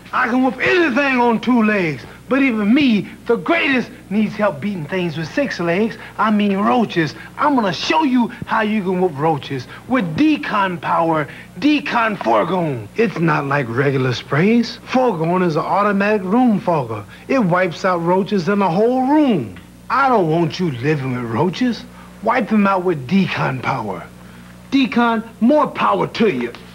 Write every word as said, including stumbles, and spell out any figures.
I can whoop anything on two legs. But even me, the greatest, needs help beating things with six legs. I mean roaches. I'm gonna show you how you can whoop roaches with decon power, decon Forgone. It's not like regular sprays. Forgone is an automatic room fogger. It wipes out roaches in the whole room. I don't want you living with roaches. Wipe them out with decon power. Decon, more power to you.